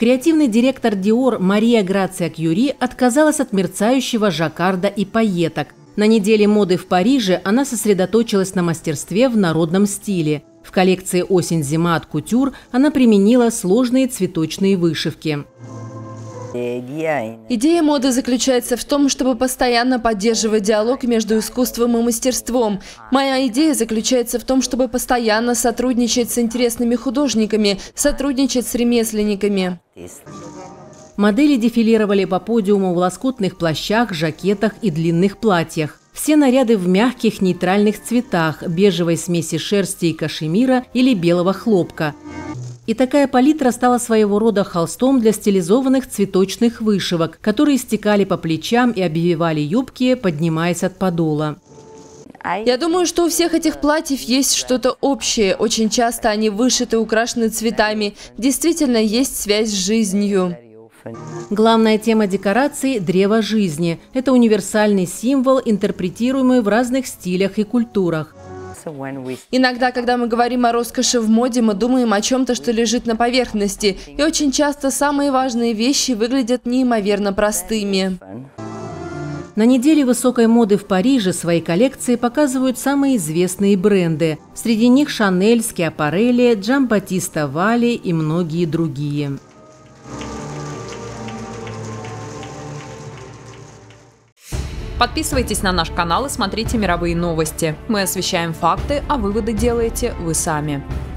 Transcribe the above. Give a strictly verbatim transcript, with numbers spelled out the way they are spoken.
Креативный директор Dior Мария Грация Кьюри отказалась от мерцающего жаккарда и пайеток. На неделе моды в Париже она сосредоточилась на мастерстве в народном стиле. В коллекции «Осень-зима» от Couture она применила сложные цветочные вышивки. Идея моды заключается в том, чтобы постоянно поддерживать диалог между искусством и мастерством. Моя идея заключается в том, чтобы постоянно сотрудничать с интересными художниками, сотрудничать с ремесленниками. Модели дефилировали по подиуму в лоскутных плащах, жакетах и длинных платьях. Все наряды в мягких нейтральных цветах, бежевой смеси шерсти и кашемира или белого хлопка. И такая палитра стала своего рода холстом для стилизованных цветочных вышивок, которые стекали по плечам и обвивали юбки, поднимаясь от подола. Я думаю, что у всех этих платьев есть что-то общее. Очень часто они вышиты, украшены цветами. Действительно, есть связь с жизнью. Главная тема декораций – древо жизни. Это универсальный символ, интерпретируемый в разных стилях и культурах. Иногда, когда мы говорим о роскоши в моде, мы думаем о чем-то, что лежит на поверхности. И очень часто самые важные вещи выглядят неимоверно простыми. На неделе высокой моды в Париже свои коллекции показывают самые известные бренды. Среди них Шанель, Скиапарелли, Джамбаттиста Валли и многие другие. Подписывайтесь на наш канал и смотрите мировые новости. Мы освещаем факты, а выводы делаете вы сами.